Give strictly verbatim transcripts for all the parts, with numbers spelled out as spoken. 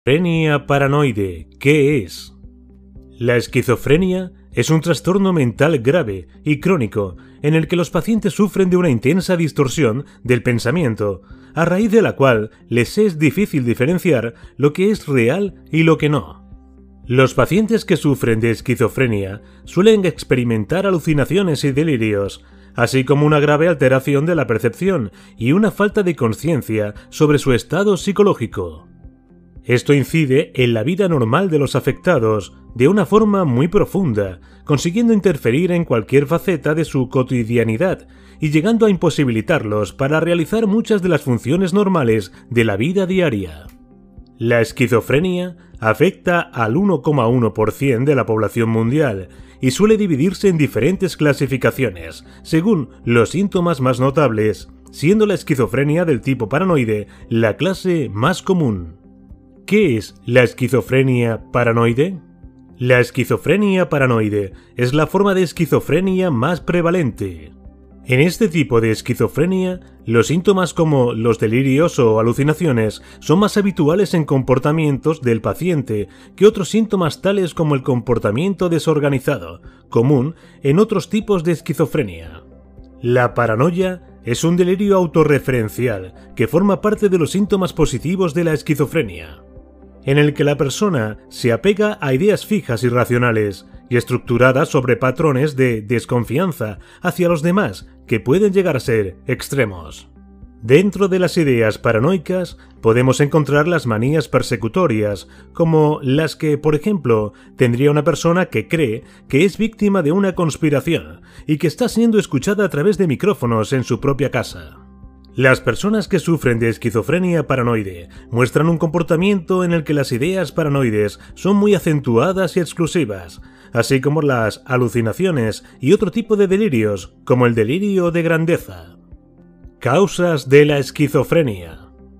Esquizofrenia paranoide, ¿qué es? La esquizofrenia es un trastorno mental grave y crónico en el que los pacientes sufren de una intensa distorsión del pensamiento, a raíz de la cual les es difícil diferenciar lo que es real y lo que no. Los pacientes que sufren de esquizofrenia suelen experimentar alucinaciones y delirios, así como una grave alteración de la percepción y una falta de conciencia sobre su estado psicológico. Esto incide en la vida normal de los afectados de una forma muy profunda, consiguiendo interferir en cualquier faceta de su cotidianidad y llegando a imposibilitarlos para realizar muchas de las funciones normales de la vida diaria. La esquizofrenia afecta al uno coma uno por ciento de la población mundial y suele dividirse en diferentes clasificaciones, según los síntomas más notables, siendo la esquizofrenia del tipo paranoide la clase más común. ¿Qué es la esquizofrenia paranoide? La esquizofrenia paranoide es la forma de esquizofrenia más prevalente. En este tipo de esquizofrenia, los síntomas como los delirios o alucinaciones son más habituales en comportamientos del paciente que otros síntomas tales como el comportamiento desorganizado, común en otros tipos de esquizofrenia. La paranoia es un delirio autorreferencial que forma parte de los síntomas positivos de la esquizofrenia, en el que la persona se apega a ideas fijas y racionales y estructuradas sobre patrones de desconfianza hacia los demás que pueden llegar a ser extremos. Dentro de las ideas paranoicas podemos encontrar las manías persecutorias, como las que, por ejemplo, tendría una persona que cree que es víctima de una conspiración y que está siendo escuchada a través de micrófonos en su propia casa. Las personas que sufren de esquizofrenia paranoide muestran un comportamiento en el que las ideas paranoides son muy acentuadas y exclusivas, así como las alucinaciones y otro tipo de delirios, como el delirio de grandeza. Causas de la esquizofrenia.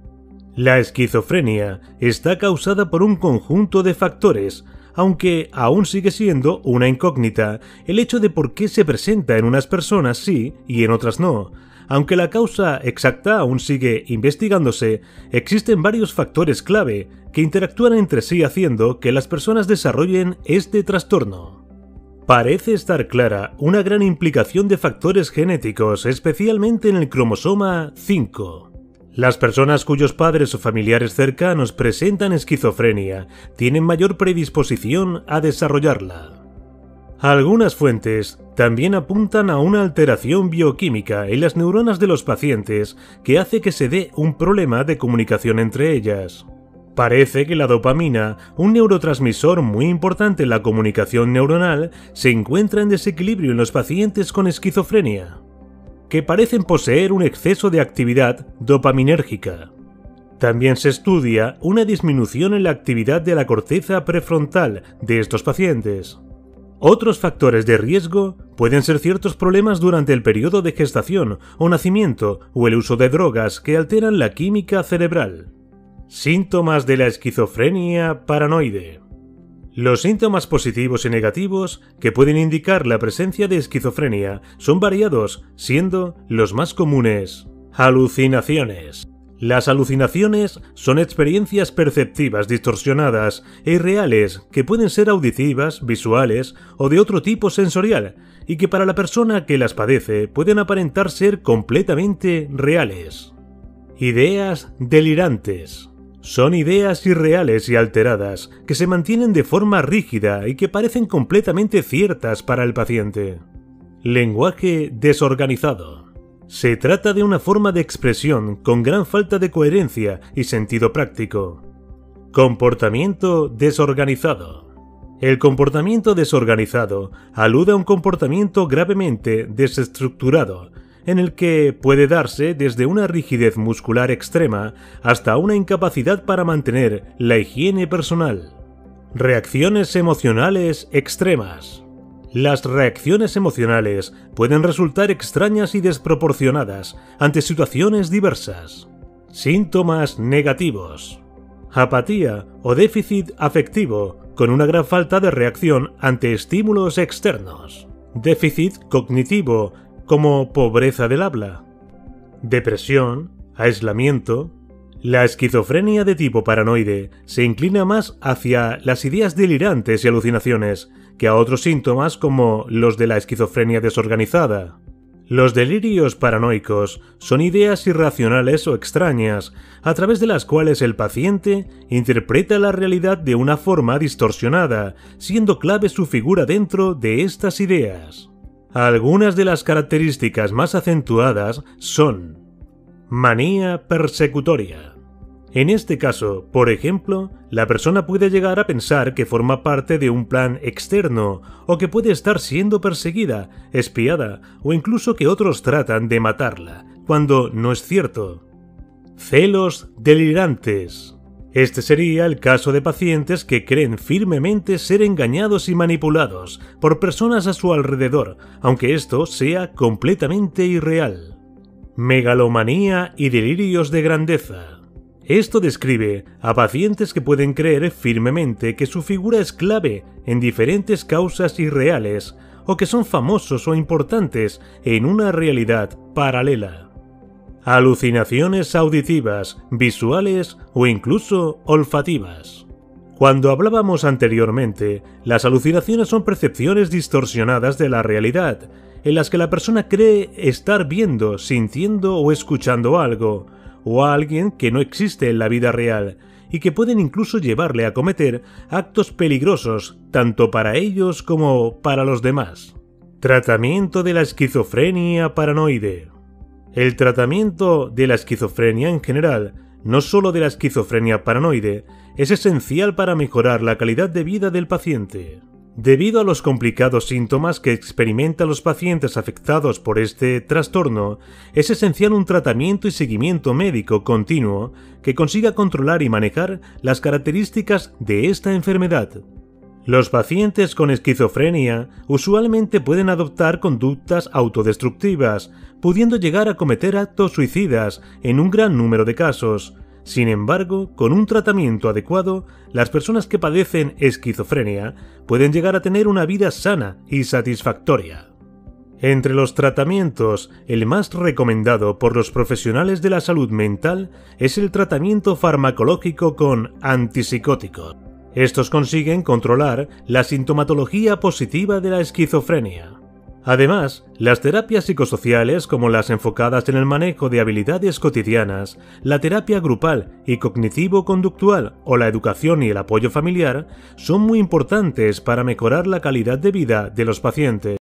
La esquizofrenia está causada por un conjunto de factores, aunque aún sigue siendo una incógnita el hecho de por qué se presenta en unas personas sí y en otras no. Aunque la causa exacta aún sigue investigándose, existen varios factores clave que interactúan entre sí haciendo que las personas desarrollen este trastorno. Parece estar clara una gran implicación de factores genéticos, especialmente en el cromosoma cinco. Las personas cuyos padres o familiares cercanos presentan esquizofrenia tienen mayor predisposición a desarrollarla. Algunas fuentes también apuntan a una alteración bioquímica en las neuronas de los pacientes que hace que se dé un problema de comunicación entre ellas. Parece que la dopamina, un neurotransmisor muy importante en la comunicación neuronal, se encuentra en desequilibrio en los pacientes con esquizofrenia, que parecen poseer un exceso de actividad dopaminérgica. También se estudia una disminución en la actividad de la corteza prefrontal de estos pacientes. Otros factores de riesgo pueden ser ciertos problemas durante el periodo de gestación o nacimiento o el uso de drogas que alteran la química cerebral. Síntomas de la esquizofrenia paranoide. Los síntomas positivos y negativos que pueden indicar la presencia de esquizofrenia son variados, siendo los más comunes alucinaciones. Las alucinaciones son experiencias perceptivas distorsionadas e irreales que pueden ser auditivas, visuales o de otro tipo sensorial y que para la persona que las padece pueden aparentar ser completamente reales. Ideas delirantes. Son ideas irreales y alteradas que se mantienen de forma rígida y que parecen completamente ciertas para el paciente. Lenguaje desorganizado. Se trata de una forma de expresión con gran falta de coherencia y sentido práctico. Comportamiento desorganizado. El comportamiento desorganizado alude a un comportamiento gravemente desestructurado, en el que puede darse desde una rigidez muscular extrema hasta una incapacidad para mantener la higiene personal. Reacciones emocionales extremas. Las reacciones emocionales pueden resultar extrañas y desproporcionadas ante situaciones diversas. Síntomas negativos. Apatía o déficit afectivo, con una gran falta de reacción ante estímulos externos. Déficit cognitivo, como pobreza del habla. Depresión, aislamiento, La esquizofrenia de tipo paranoide se inclina más hacia las ideas delirantes y alucinaciones que a otros síntomas como los de la esquizofrenia desorganizada. Los delirios paranoicos son ideas irracionales o extrañas, a través de las cuales el paciente interpreta la realidad de una forma distorsionada, siendo clave su figura dentro de estas ideas. Algunas de las características más acentuadas son: manía persecutoria. En este caso, por ejemplo, la persona puede llegar a pensar que forma parte de un plan externo o que puede estar siendo perseguida, espiada o incluso que otros tratan de matarla, cuando no es cierto. Celos delirantes. Este sería el caso de pacientes que creen firmemente ser engañados y manipulados por personas a su alrededor, aunque esto sea completamente irreal. Megalomanía y delirios de grandeza. Esto describe a pacientes que pueden creer firmemente que su figura es clave en diferentes causas irreales o que son famosos o importantes en una realidad paralela. Alucinaciones auditivas, visuales o incluso olfativas. Cuando hablábamos anteriormente, las alucinaciones son percepciones distorsionadas de la realidad, en las que la persona cree estar viendo, sintiendo o escuchando algo, o a alguien que no existe en la vida real, y que pueden incluso llevarle a cometer actos peligrosos tanto para ellos como para los demás. Tratamiento de la esquizofrenia paranoide. El tratamiento de la esquizofrenia en general, no solo de la esquizofrenia paranoide, es esencial para mejorar la calidad de vida del paciente. Debido a los complicados síntomas que experimentan los pacientes afectados por este trastorno, es esencial un tratamiento y seguimiento médico continuo que consiga controlar y manejar las características de esta enfermedad. Los pacientes con esquizofrenia usualmente pueden adoptar conductas autodestructivas, pudiendo llegar a cometer actos suicidas en un gran número de casos. Sin embargo, con un tratamiento adecuado, las personas que padecen esquizofrenia pueden llegar a tener una vida sana y satisfactoria. Entre los tratamientos, el más recomendado por los profesionales de la salud mental es el tratamiento farmacológico con antipsicóticos. Estos consiguen controlar la sintomatología positiva de la esquizofrenia. Además, las terapias psicosociales, como las enfocadas en el manejo de habilidades cotidianas, la terapia grupal y cognitivo-conductual o la educación y el apoyo familiar, son muy importantes para mejorar la calidad de vida de los pacientes.